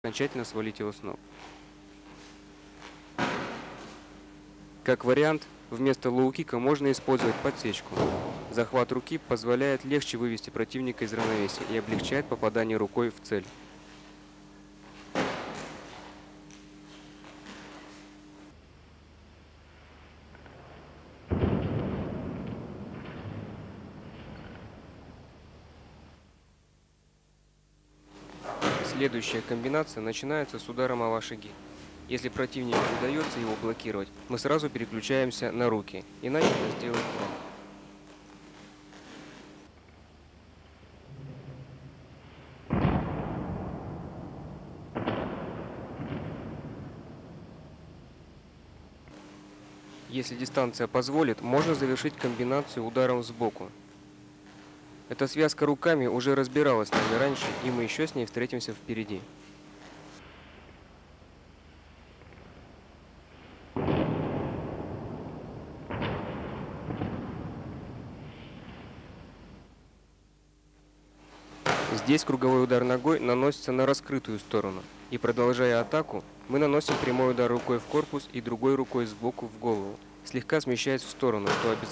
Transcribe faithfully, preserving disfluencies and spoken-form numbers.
окончательно свалить его с ног. Как вариант, вместо лоу-кика можно использовать подсечку. Захват руки позволяет легче вывести противника из равновесия и облегчает попадание рукой в цель. Следующая комбинация начинается с удара маваши-ги. Если противнику удается его блокировать, мы сразу переключаемся на руки, иначе это сделает он. Если дистанция позволит, можно завершить комбинацию ударом сбоку. Эта связка руками уже разбиралась с нами раньше, и мы еще с ней встретимся впереди. Здесь круговой удар ногой наносится на раскрытую сторону, и продолжая атаку, мы наносим прямой удар рукой в корпус и другой рукой сбоку в голову, слегка смещаясь в сторону, что обеспечивает